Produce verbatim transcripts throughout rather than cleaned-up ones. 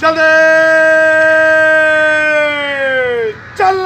चल दे चल।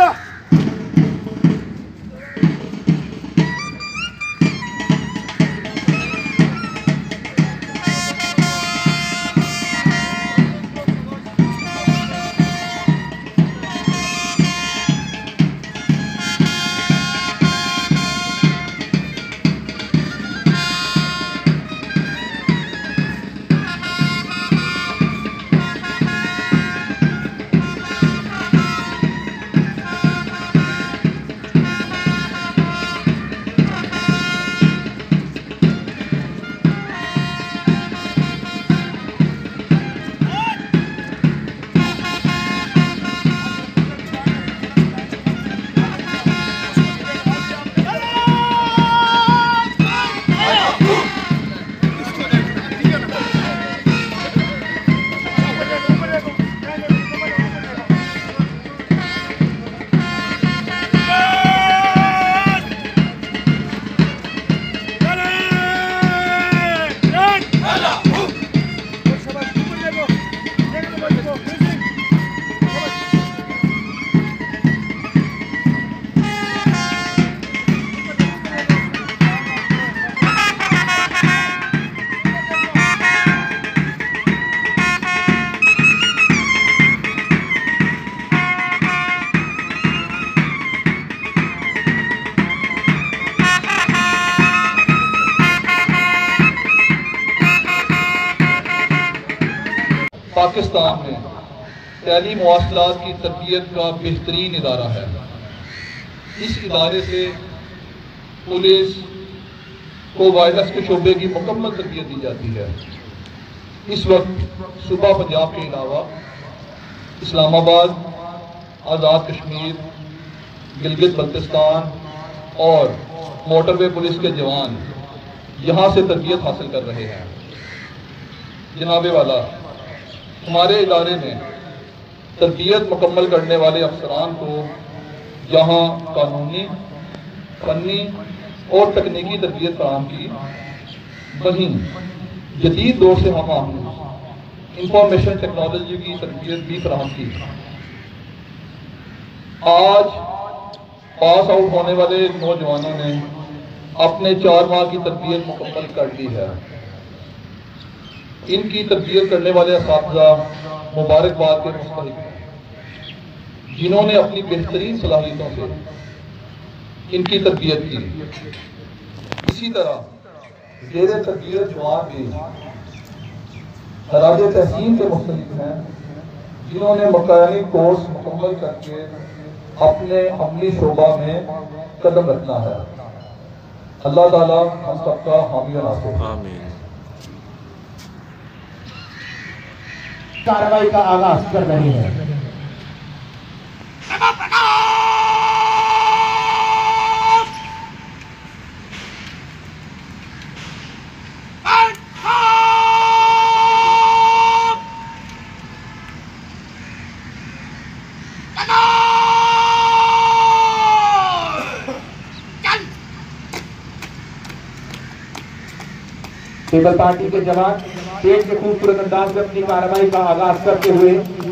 पाकिस्तान में तैलीम मवासलात की तरबियत का बेहतरीन इदारा है। इस इदारे से पुलिस को वायरस के शोबे की मुकम्मल तरबियत दी जाती है। इस वक्त सुबह पंजाब के अलावा इस्लामाबाद, आज़ाद कश्मीर, गिलगित बल्तिस्तान और मोटरवे पुलिस के जवान यहाँ से तरबियत हासिल कर रहे हैं। जनाबे वाला, हमारे इदारे में तरबियत मुकम्मल करने वाले अफसरान को यहाँ कानूनी, फन्नी और तकनीकी तरबियत फराहम की, वहीं जदीद दौर से हम आहंग इंफॉर्मेशन टेक्नोलॉजी की तरबियत भी फराहम की। आज पास आउट होने वाले नौजवानों ने अपने चार माह की तरबियत मुकम्मल कर ली है। इनकी तरबियत करने वाले असातिज़ा मुबारकबाद के मुस्तहिक़ हैं, जिन्होंने अपनी बेहतरीन सलाहियतों से इनकी तरबियत की। इसी तरह ज़ेरे तरबियत जवान भी खराज तहसीन के मुस्तहिक़ हैं, जिन्होंने मकानी कोर्स मुकम्मल करके अपने अमली शोबा में कदम रखना है। अल्लाह ताला हम सबका हामी और नासिर। आमीन। कार्रवाई का आगाज कर रहे हैं। टेबल पार्टी के जवान तेज के खूबसूरत अंदाज में अपनी कार्रवाई का आगाज करते हुए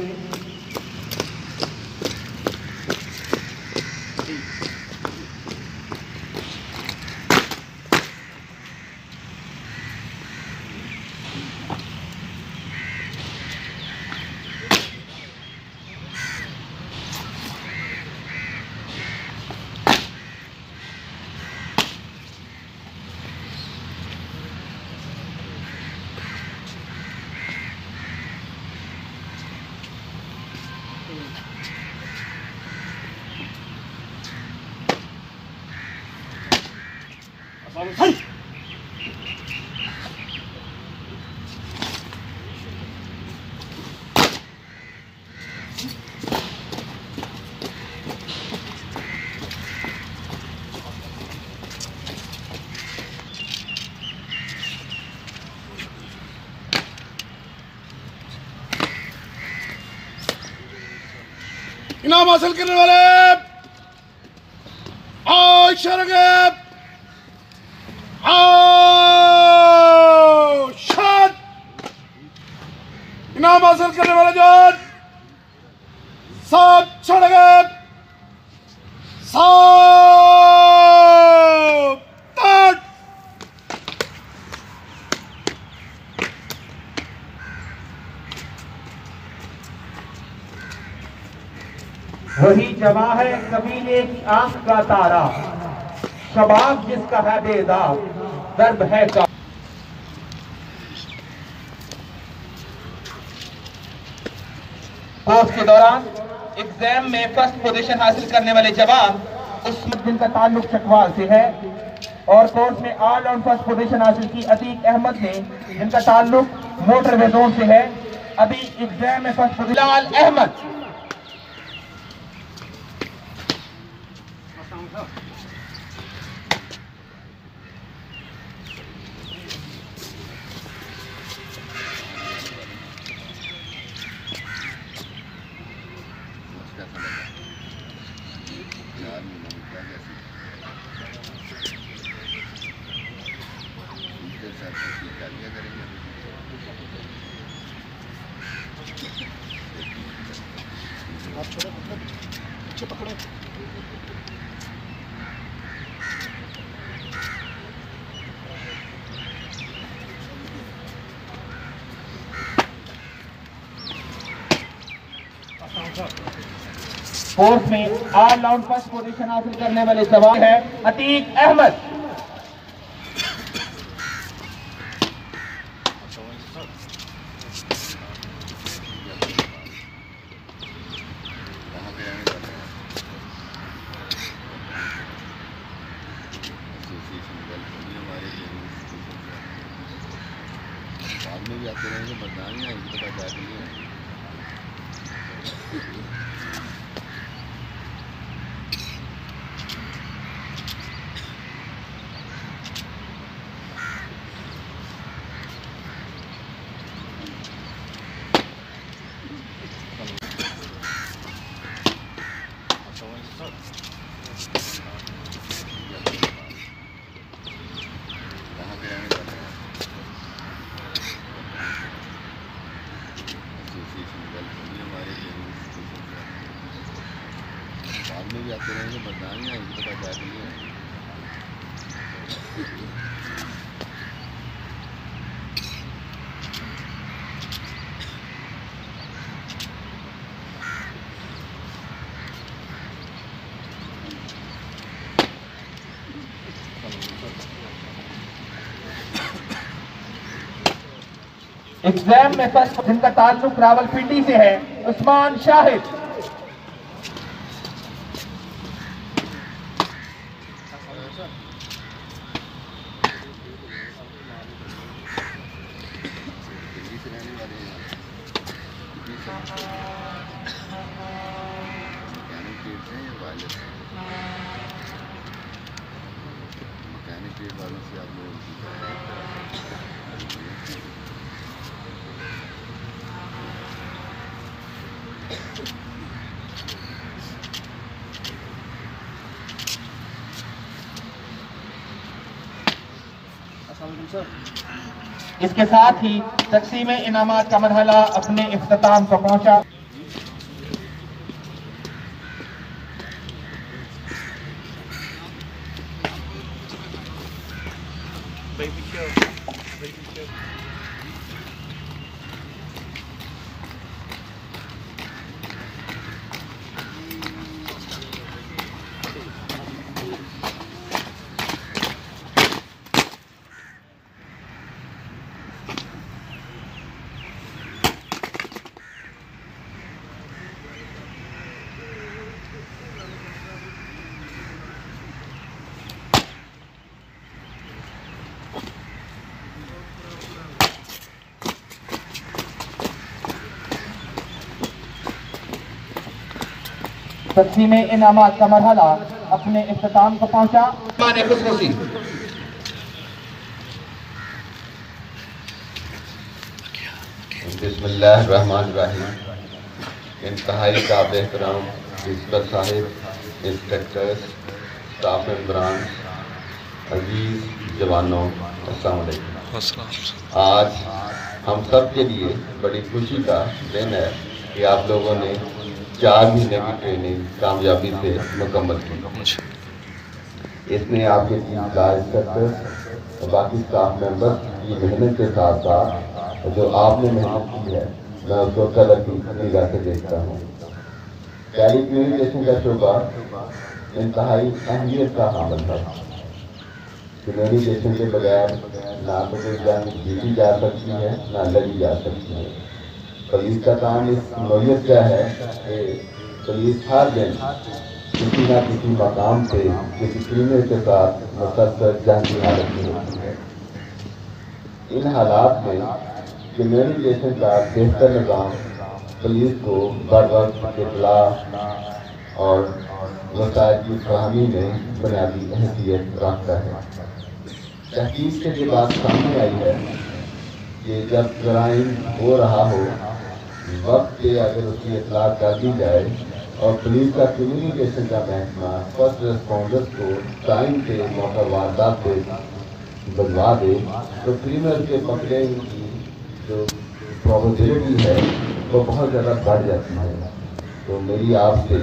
इनाम हासिल करने वाले आज शरगेब आओ शाद इनाम इनाम हासिल करने वाले जवान सब चढ़ गए। सब तट। वही जवां है कबीले की आंख का तारा, शबाब जिसका है बेदाग, दर्द है का। कोर्स के दौरान एग्जाम में फर्स्ट पोजीशन हासिल करने वाले जवान उसमें जिनका ताल्लुक चकवाल से है, और कोर्स में ऑल राउंड फर्स्ट पोजीशन हासिल की अतीक अहमद ने जिनका ताल्लुक मोटरवे जोन से है। अभी एग्जाम में first position Lal Ahmad. Course में ऑल राउंड फर्स्ट पोजीशन हासिल करने वाले जवान है अतीक अहमद। बाद में भी आते रहेंगे, बदनामी है इनके पास जाती है। कहाँ पे रहने वाले हैं? एसोसिएशन गल्फ में हमारे बाद में भी आते रहेंगे, बदनामी है इनके पास जाती है। एग्जाम में फर्स्ट जिनका ताल्लुक रावलपिंडी से है उस्मान शाहिद। दिल्ली से रहने वाले हैं। दिल्ली से मैकेनिक ट्रेड हैं या वायरलेस हैं? मैकेनिक ट्रेड वालों से आप लोग इसके साथ ही तकसीम इनामात का मरहला अपने इख्तिताम को पहुंचा। तकसीम इनामात का मरहला अपने इख्तिताम को पहुंचा। खुशनुसी बिस्मिल्लाहिर्रहमानिर्रहीम। इंतहाई काबिल एहतराम प्रिंसिपल साहिब, इंस्पेक्टर्स, स्टाफ मेंबरान, अजीज जवानों, अस्सलाम वालेकुम। आज हम सब के लिए बड़ी खुशी का दिन है कि आप लोगों ने चार महीने की ट्रेनिंग कामयाबी से मुकम्मल की। इसमें आपके टीम का इंस्ट्रक्टर और बाकी स्टाफ मेंबर्स की मेहनत के साथ साथ जो आपने मेहनत की है मैं उसको कदर की निगाह से देखता हूँ। टेली कम्युनिकेशन का शोबा इंतहाई अहमियत का हामिल है। कम्युनिकेशन के बगैर ना तो कोई जंग जीती जा सकती है ना लड़ी जा सकती है। पुलिस का काम इस नौयत का है कि पुलिस हर दिन किसी न किसी मकाम से किसी क्रिमिनल के साथ मुसलसल जंग की हालत में होती है। इन हालात में कम्युनिकेशन का बेहतर निज़ाम पुलिस को बर वक्त इत्तला और वसाइल की फराहमी में बुनियादी अहमियत रखता है। तहकीक से ये बात सामने आई है कि जब क्राइम हो रहा हो वक्त पे अगर उसकी इत्तला कर दी जाए और पुलिस का कम्युनिकेशन का महकमा फर्स्ट रिस्पॉन्डर्स को टाइम पे मौका वारदात पे बजवा दे तो क्रिमिनल के पकड़े की जो प्रोबेबिलिटी है वो बहुत ज़्यादा बढ़ जाती है। तो मेरी आपसे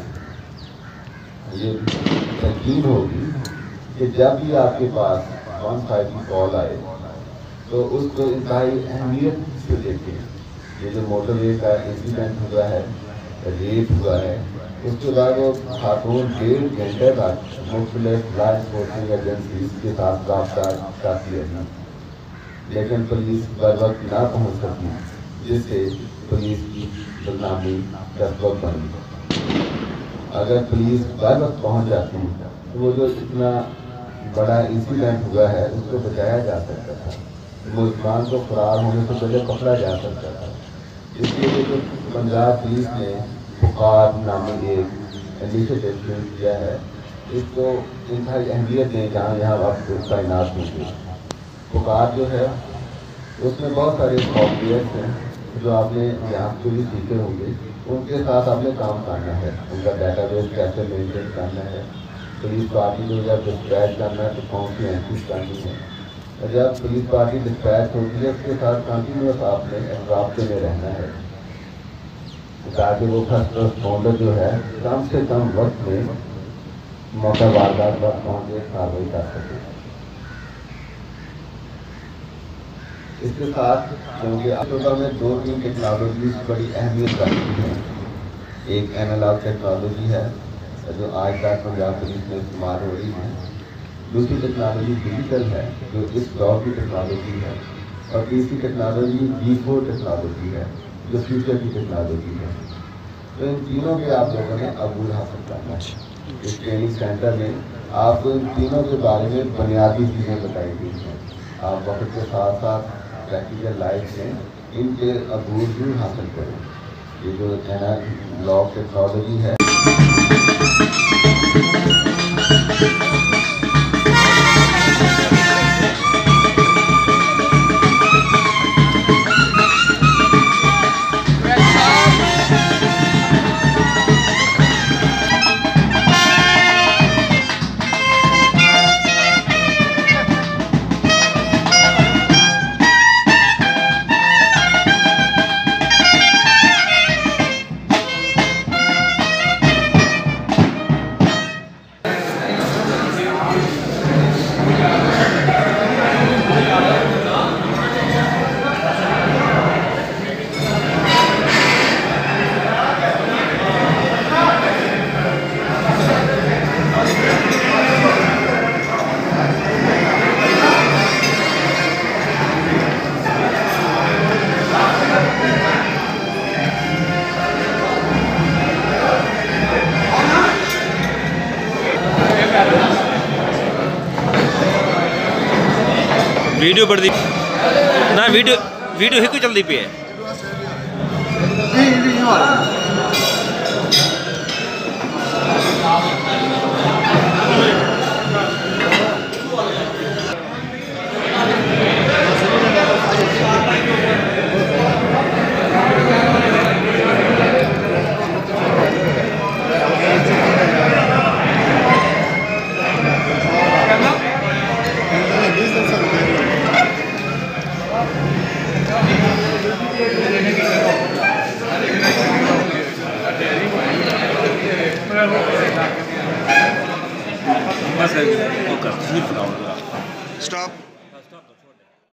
ये यकीन होगी कि जब भी आपके पास वन फाइव की कॉल आए तो उसको इंतहाई अहमियत से देखें। ये जो मोटरवे का इंसिडेंट हुआ है, रेप हुआ है, उसके बाद वो खातून डेढ़ घंटे तक मुख्तलिफ लॉ इन्फोर्समेंट एजेंसीज के साथ रब्ता करती रही, लेकिन पुलिस बर वक्त ना पहुँच सकी, जिससे पुलिस की बदनामी का सबब बनी। अगर पुलिस बर वक्त पहुँच जाती तो वो जो इतना बड़ा इंसिडेंट हुआ है उसको बचाया जा सकता था, मुल्ज़मान को फरार होने से पहले पकड़ा जा सकता था। इसलिए जो पंजाब पुलिस ने पुकार नामी एक इनिशिएटिव शुरू किया है, इसको इंतहाई अहमियत दें जहाँ यहाँ आप तैनात होंगे। पुकार जो है उसमें बहुत सारे सॉफ्टवेयर हैं जो आपने यहाँ से भी सीखे होंगे, उनके साथ आपने काम करना है। उनका डाटाबेस कैसे मेंटेन करना है, पुलिस पार्टी को जब डिस्पैच करना है तो कौन सी एंट्रीज करनी है, और जब पुलिस पार्टी डिस्पैच होती है उसके साथ कंटिन्यूस आपने राब्ते में रहना है ताकि वो फर्स्ट रिस्पॉन्डर जो है कम से कम वक्त में मौका वारदात पर पहुँच के कार्रवाई कर सके। इसके साथ क्योंकि अक्टूबर में दो तीन टेक्नोलॉजी बड़ी अहमियत रखती है। एक एनालॉग टेक्नोलॉजी है जो आज तक पंजाब पुलिस में इस्तेमाल हो रही है, दूसरी टेक्नोलॉजी डिजिटल है जो इस दौर की टेक्नोलॉजी है, और तीसरी टेक्नोलॉजी जी फोर टेक्नोलॉजी है जो फ्यूचर की टेक्नोलॉजी है। तो इन तीनों के आप लोगों ने अबूल हासिल करना है। इस ट्रेनिंग सेंटर में आपको इन तीनों के बारे में बुनियादी चीज़ें बताई गई हैं। आप वक्त के साथ साथ प्रैक्टिकल लाइफ में इनके अबूल भी हासिल करें। ये जो एनालॉग टेक्नोलॉजी है वीडियो बढ़ती ना, वीडियो वीडियो ही कोई चलती पे है। Thank you. वो कर तस्वीर बनाओ जरा। स्टॉप।